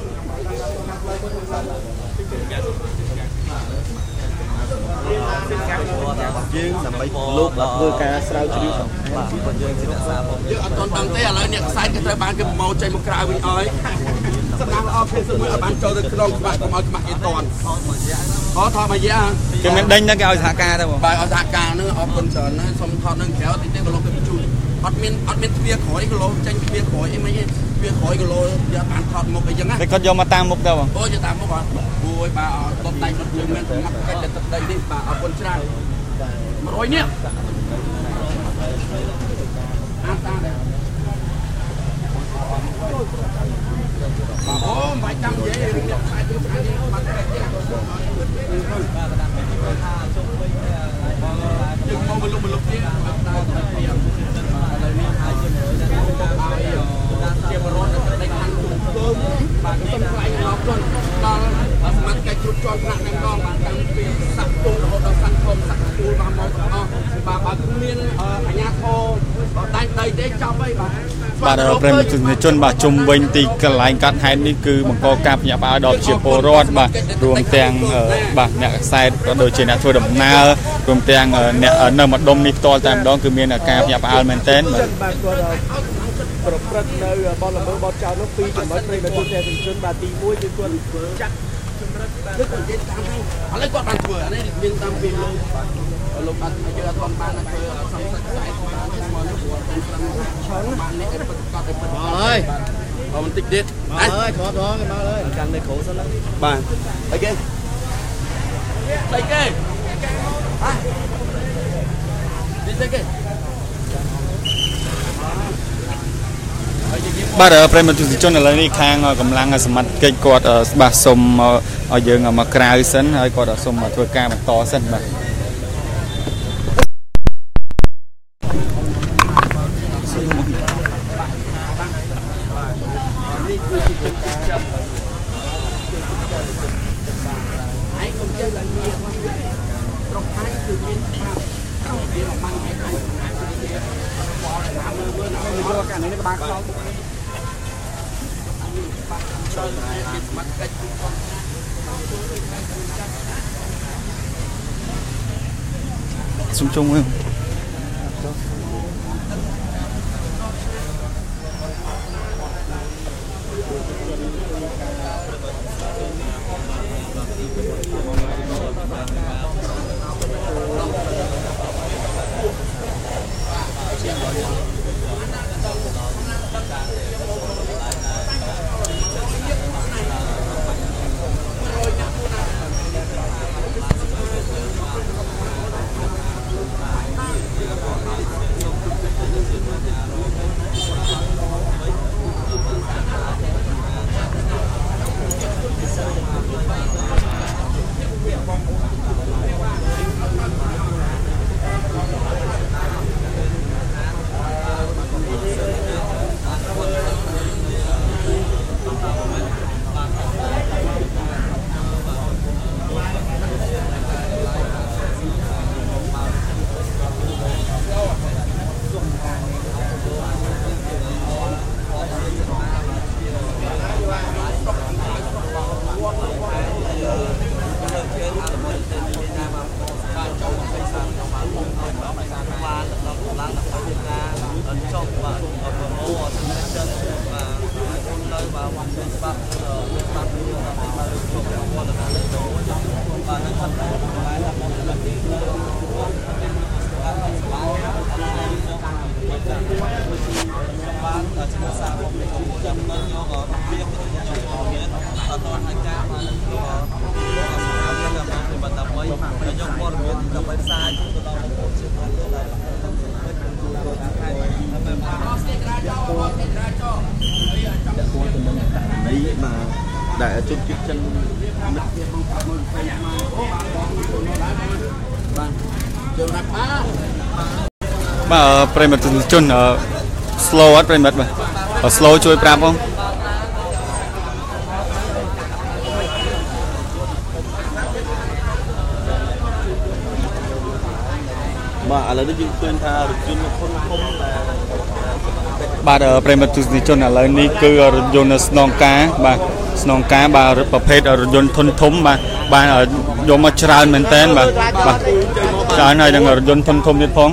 [SPEAKER 3] dương làm mấy lúc là vừa cá sao chưa đi xong còn dương thì đã sao không
[SPEAKER 4] toàn bằng thế là những sai cái ban cái màu chạy một cào với ơi sắp đang ở phía dưới ban cho được cái bạn có màu mặc cái toàn có thò mà dễ
[SPEAKER 1] cái mình đánh nó cái thả ca đâu
[SPEAKER 4] bài ở thả ca nữa ở con sờn nó xong thò nó kéo thì cái lô cái chui admin bia khỏi cái lô tranh bia khỏi mấy bia khỏi cái lô giờ bạn thọt một cái chân á
[SPEAKER 1] cái con vô mà tam mục đâu à
[SPEAKER 4] ôi giờ tam mục à ôi bà tụt tay một chân mình mắc cái tụt tay đi bà ở con trai mà rồi nhé ô vài trăm vậy chừng một lúc kia bạn tâm lại nó con mà cái chuột tròn nặng nặng con bạn đang bị sặc tu nó đang sặc không sặc tu mà màu bà cũng miên ở nhà thô đây đây để cho mấy bà
[SPEAKER 1] បាទប្រិមត្តទស្សនិកជនបាទជុំវិញទីកន្លែងកាត់ហេតុនេះគឺបង្កការភ្ញាក់ផ្អើលដល់ជាពលរដ្ឋបាទរួមទាំងបាទអ្នកខ្សែក៏ដូចជាអ្នកធ្វើដំណើររួមទាំងអ្នកនៅម្ដុំនេះផ្ទាល់តែម្ដងគឺមានការភ្ញាក់ផ្អើលមែនទែនបាទ
[SPEAKER 2] ប្រព្រឹត្តនៅបទល្មើសបទចោលនោះពីចំណុចព្រៃនៅទូទាំងជនបាទទី1គឺគាត់ចាក់ចម្រិតបាទគឺគាត់និយាយតាមហ្នឹងឥឡូវគាត់បានធ្វើអានេះមានតាមពីលោកអត់យើងអត់បានបានធ្វើសំសាច់ខ្សែបានមកនោះព្រោះតែច្រើនបាននេះគាត់គាត់ទៅពិតអើយបើបន្តិចទៀតអើយគ្រាន់ដល់គេមកលើកាន់នៅគ្រូសិនណាបាទអីគេអីគេហ៎នេះគេ
[SPEAKER 1] បាទប្រិមត្តទស្សនិកជនឥឡូវនេះខាងកម្លាំងសមត្ថកិច្ចគាត់ស្បាសសុំឲ្យយើងមកក្រៅសិនហើយគាត់សុំមកធ្វើការបន្តសិនបាទសុំជុំវិញ
[SPEAKER 4] ប
[SPEAKER 3] យកព័ត៌មានទៅផ្សាយទៅដល់បងប្អូនជាផងទៅដល់ដែលជុំចិត្តចិនមិត្តភាពបងប្អូនផ្សេងមកបាទចូលរាប់
[SPEAKER 1] បាទប្រិមត្តជន slow អត់ប្រិមត្តបាទ slow ជួយប្រាប់បង
[SPEAKER 3] បាទឥឡូវនេះយើងឃើញថារថយន្តធំធំដែល
[SPEAKER 1] បាទប្រិមត្តទស្សនិកជនឥឡូវនេះគឺរថយន្តស្នងការបាទស្នងការបាទប្រភេទរថយន្តធំធំបាទបានយកមកច្រើនមែនតើបាទច្រើនហើយនឹងរថយន្តធំធំទៀតផង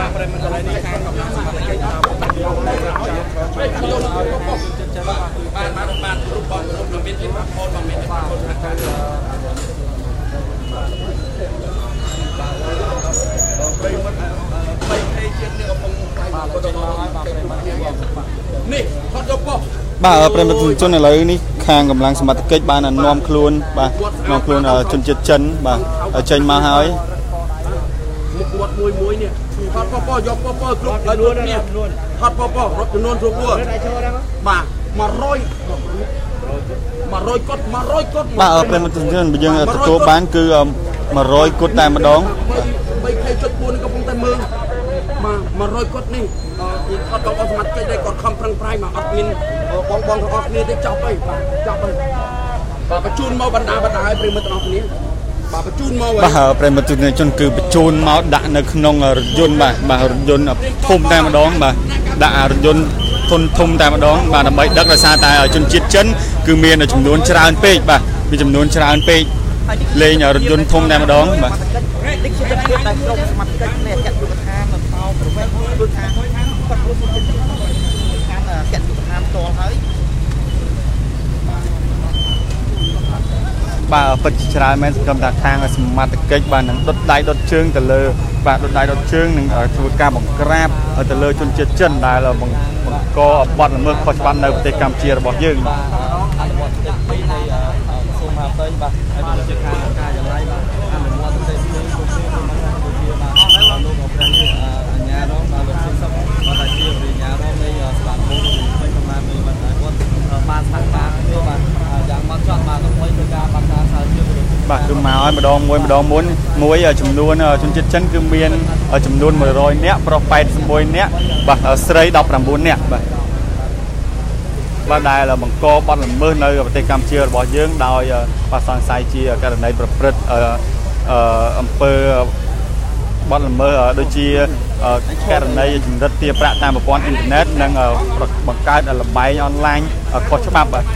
[SPEAKER 1] បាទប្រិមត្តជនឥឡូវនេះខាងកម្លាំងសមត្ថកិច្ចបាននាំខ្លួនបាទនាំខ្លួនជនជាតិចិនបាទចេញមកហើយ
[SPEAKER 4] មុខមាត់មួយនេះថតពពយកពពគ្រប់ឲ្យខ្លួននេះថតពពរត់ចំនួនគ្រប់ខ្លួនបាទ100កត់
[SPEAKER 1] បាទប្រិមត្តជនយើងទទួលបានគឺ100កត់តែម្ដង
[SPEAKER 4] 3.4 នេះកំពុងតែមើល100កត់នេះថតដល់សមត្ថកិច្ចដែលគាត់ខំប្រឹងប្រែងមកអត់មានបងទាំងអស់គ្នាទេចប់ហើយបាទបញ្ជូនមកបណ្ដាឲ្យប្រិមត្តទាំងអស់គ្នាបាទបញ្ជូនមក
[SPEAKER 1] បាទប្រិមត្តជនគឺបញ្ជូនមកដាក់នៅក្នុងរថយន្តបាទរថយន្តធំតែម្ដងបាទដាក់រថយន្តធំតែម្ដងបាទដើម្បីដឹកដោយសារតែជនជាតិចិនគឺមានចំនួនច្រើនពេកបាទមានចំនួនច្រើនពេកលេងរថយន្តធំតែម្ដងបាទ
[SPEAKER 3] នេះជាទឹកដែលក្រុមសមត្ថកិច្ចនេះចាត់យុវដ្ឋាននៅថោប្រវេសគឺថាគាត់រួមចិត្តខាងចាត់យុវដ្ឋានផ្ទាល់ហើយ
[SPEAKER 1] បាទពិតជាច្រើនមែនសង្ឃឹមថាខាងសមត្ថកិច្ចបាននឹងដុតដៃដុតជើងទៅលើបាទដុតដៃដុតជើងនឹងធ្វើការបង្ក្រាបទៅលើជនជាតិចិនដែលបង្កបទល្មើសខុសច្បាប់នៅប្រទេសកម្ពុជារបស់យើង
[SPEAKER 3] បាទអនុវត្តទឹកពីនៃសូមមកទៅបាទហើយដូចជាខាងការចំណាយបាទអនុវត្តទៅទីនេះគ្រប់គ្រងមកដូចជាបាទលោកអព្រះអញ្ញារងបាទលោកសិស្សបាទតែជាវិញ្ញារងនៃស្ថានភាពវិញប្រមាណមួយបាទគាត់បានស្ថានភាពគឺបាទយ៉ាងមកចត់បាទដើម្បីធ្វើការបាត់ការសារជា
[SPEAKER 1] បាទគឺមកឲ្យម្ដងមួយចំនួនជនជាតិចិនគឺមានចំនួន100នាក់ប្រុស81នាក់បាទស្រី19នាក់បាទដែលបង្កបទល្មើសនៅប្រទេសកម្ពុជារបស់យើងដោយបាទសង្ស័យជាករណីប្រព្រឹត្តអំពើបទល្មើសដូចជាករណីចម្រិតទារប្រាក់តាមប្រព័ន្ធអ៊ីនធឺណិតនិងបង្កើតលបែងអនឡាញខុសច្បាប់បាទ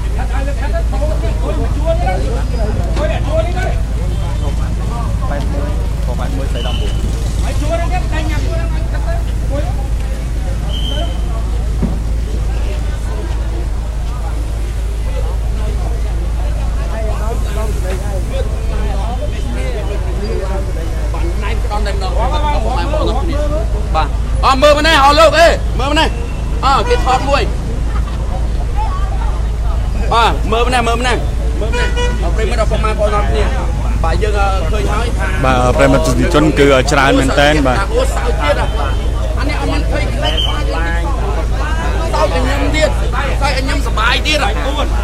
[SPEAKER 1] 81ស្រី19ហើយជួរនេះតែញ៉ាំជួរហ្នឹងឲ្យទឹកទៅមួយ
[SPEAKER 4] បាទមើលមកនេះអស់លោកអេមើលមកនេះគេថតមួយមើលមកនេះប្រិមិត្តអពុកម៉ែបងប្អូនគ្នាបាទយើងឃើញហើយ
[SPEAKER 1] បាទប្រិមិត្តជនគឺច្រើនមែនតើបាទ
[SPEAKER 4] អូសើទៀតអានេះអត់មានឃើញខ្លាំងខ្លាចឡើងតោកញ៉ាំទៀតតែញ៉ាំសបាយទៀតហើយអូន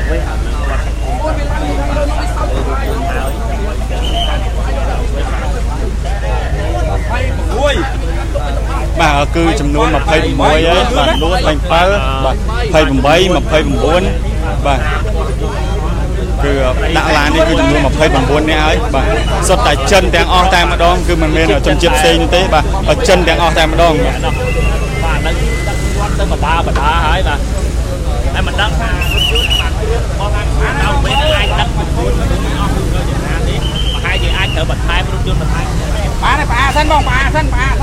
[SPEAKER 1] បាទគឺចំនួន26ហើយបាទលួច27បាទ28 29បាទគឺដាក់ឡាននេះគឺចំនួន29នាក់ហើយបាទសុទ្ធតែចិនទាំងអស់តែម្ដងគឺមិនមានជនជាតិផ្សេងទេបាទចិនទាំងអស់តែម្ដង
[SPEAKER 3] បាទនៅដឹកទៅបដាហើយបាទតែមិនដឹងថាបាទបងថាដល់ពេលអាចដឹកចំនួនអស់គឺយ៉ាងណានេះប្រហែលជាអាចត្រូវបន្ថែមរថយន្តបន្ថែម
[SPEAKER 4] បាទផ្អាសិនបងផ្អាសិន
[SPEAKER 1] បាទ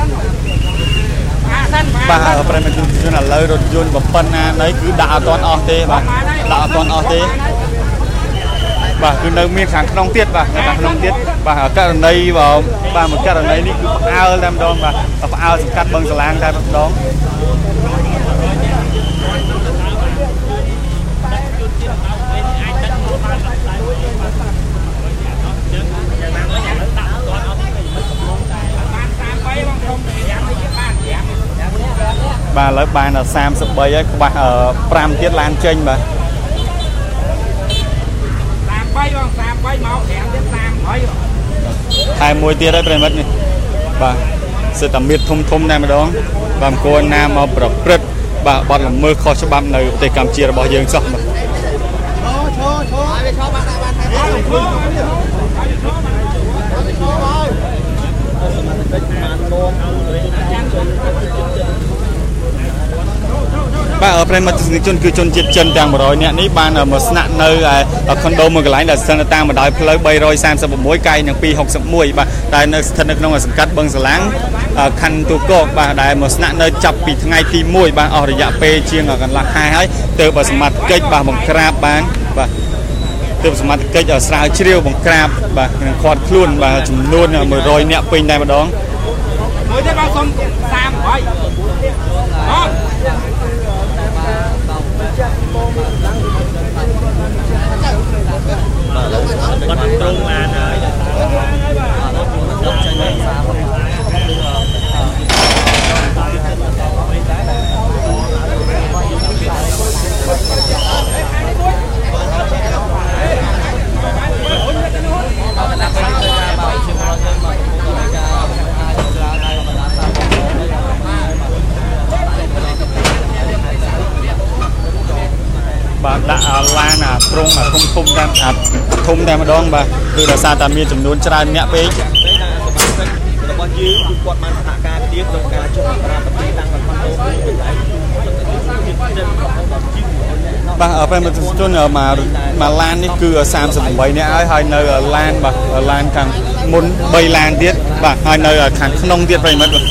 [SPEAKER 1] ប្រិមត្តជនឥឡូវរថយន្តប៉ុណ្ណាណីគឺដាក់អត់ទាន់អស់ទេបាទដាក់អត់ទាន់អស់ទេបាទគឺនៅមានខាងក្នុងទៀតបាទខាងក្នុងទៀតបាទករណីបាទមួយករណីនេះគឺផ្អើលតែម្ដងបាទផ្អើលសង្កាត់បឹងសាឡាងតែម្ដង bà lấy bàn là sam sập bay ấy bà ở pram tiết lan trên bà hai mùi tiết đấy mất nè bà sự tầm biệt thum này mà đó bà cô nam mà bật bà bật là mưa kho cho băm này để cầm chia là bao nhiêu xong mà bà ở đây mà chôn cứ chôn chết chân tàng rồi nè ní ban ở một nạn nơi ở condo một cái lái là sân tàng mà đòi plei bay rồi sang sau một mối cây những pi học sập muối bà đại nơi thân được nông ở cắt băng sờ láng khăn tu cột bà đại một nạn nơi chập bị ngay pi muối bà ở dạ pe chiêng ở gần là hai ấy từ bà smart cây bà bằng crab bán bà từ smart cây ở sao chiêu bằng crab bà khoát luôn bà chùm luôn mà rồi nè pin này mà đón
[SPEAKER 4] mới thấy bao xong sam rồi
[SPEAKER 3] bắt trung an
[SPEAKER 1] bà đã lan trung không thum đem mà đón bà từ là xa tạm miên chấm nôn chai nhẹ pe bà ở bên một chỗ nào mà lanนี่คือsam sầm bay nè hai nơi lan bà lan càng muốn bay lan tiết bà hai nơi càng nông tiết vậy mất rồi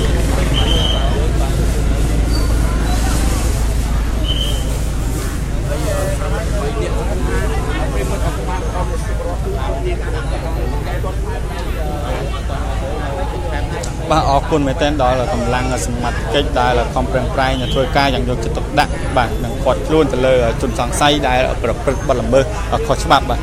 [SPEAKER 1] bà ở quân mấy tên đó là cầm lăng là sầm mặt kết đài là không prang prai nhà thôi ca dạng được chỉ tập đạn bà đừng quật luôn từ lời chun sáng say đài là bật làm mơ ở khó chấp bà